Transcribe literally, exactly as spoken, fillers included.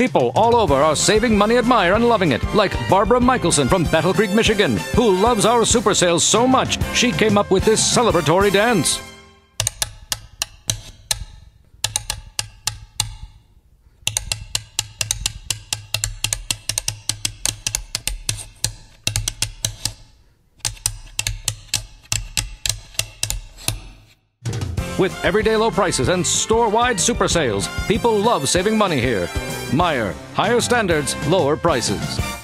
People all over are saving money at Meijer and loving it, like Barbara Michelson from Battle Creek, Michigan, who loves our super sales so much she came up with this celebratory dance. With everyday low prices and store-wide super sales, people love saving money here. Meijer, higher standards, lower prices.